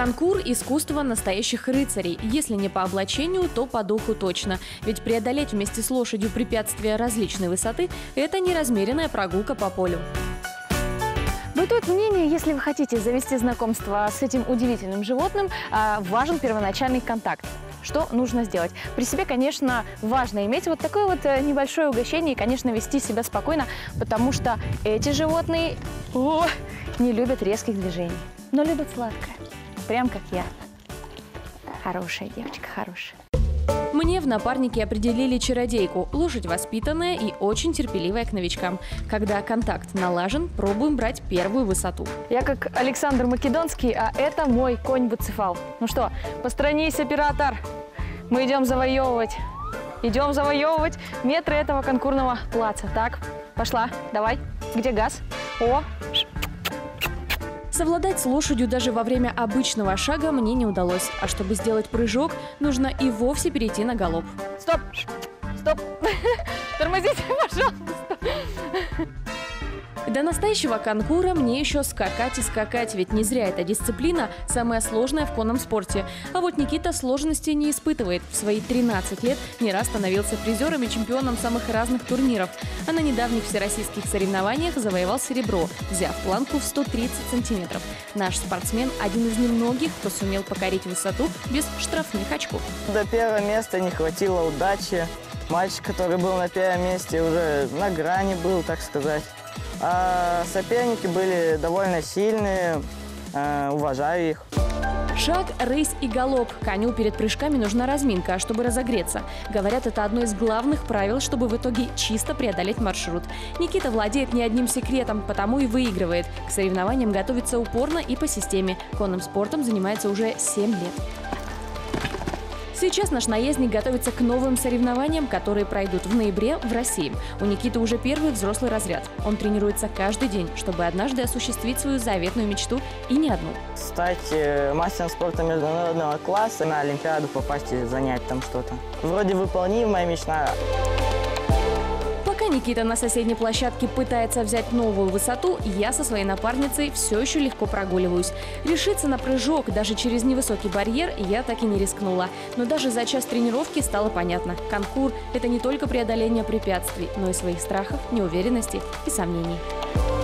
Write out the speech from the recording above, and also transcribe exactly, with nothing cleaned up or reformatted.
Конкур – искусство настоящих рыцарей. Если не по облачению, то по духу точно. Ведь преодолеть вместе с лошадью препятствия различной высоты – это неразмеренная прогулка по полю. Бытует мнение, если вы хотите завести знакомство с этим удивительным животным, важен первоначальный контакт. Что нужно сделать? При себе, конечно, важно иметь вот такое вот небольшое угощение и, конечно, вести себя спокойно, потому что эти животные о, не любят резких движений, но любят сладкое. Прям как я. Хорошая девочка, хорошая. Мне в напарнике определили чародейку. Лошадь воспитанная и очень терпеливая к новичкам. Когда контакт налажен, пробуем брать первую высоту. Я как Александр Македонский, а это мой конь Буцефал. Ну что, постранись, оператор. Мы идем завоевывать. Идем завоевывать метры этого конкурного плаца. Так, пошла, давай. Где газ? О! Совладать с лошадью даже во время обычного шага мне не удалось. А чтобы сделать прыжок, нужно и вовсе перейти на галоп. Стоп! Стоп! Тормозите, пожалуйста! До настоящего конкура мне еще скакать и скакать, ведь не зря эта дисциплина самая сложная в конном спорте. А вот Никита сложностей не испытывает. В свои тринадцать лет не раз становился призером и чемпионом самых разных турниров. А на недавних всероссийских соревнованиях завоевал серебро, взяв планку в сто тридцать сантиметров. Наш спортсмен – один из немногих, кто сумел покорить высоту без штрафных очков. До первого места не хватило удачи. Мальчик, который был на первом месте, уже на грани был, так сказать. А соперники были довольно сильные, э, уважаю их. Шаг, рысь и галоп. Коню перед прыжками нужна разминка, чтобы разогреться. Говорят, это одно из главных правил, чтобы в итоге чисто преодолеть маршрут. Никита владеет не одним секретом, потому и выигрывает. К соревнованиям готовится упорно и по системе. Конным спортом занимается уже семь лет. Сейчас наш наездник готовится к новым соревнованиям, которые пройдут в ноябре в России. У Никиты уже первый взрослый разряд. Он тренируется каждый день, чтобы однажды осуществить свою заветную мечту и не одну. Стать мастером спорта международного класса, на Олимпиаду попасть и занять там что-то. Вроде выполнимая мечта. Пока Никита на соседней площадке пытается взять новую высоту, я со своей напарницей все еще легко прогуливаюсь. Решиться на прыжок даже через невысокий барьер я так и не рискнула. Но даже за час тренировки стало понятно. Конкур – это не только преодоление препятствий, но и своих страхов, неуверенностей и сомнений.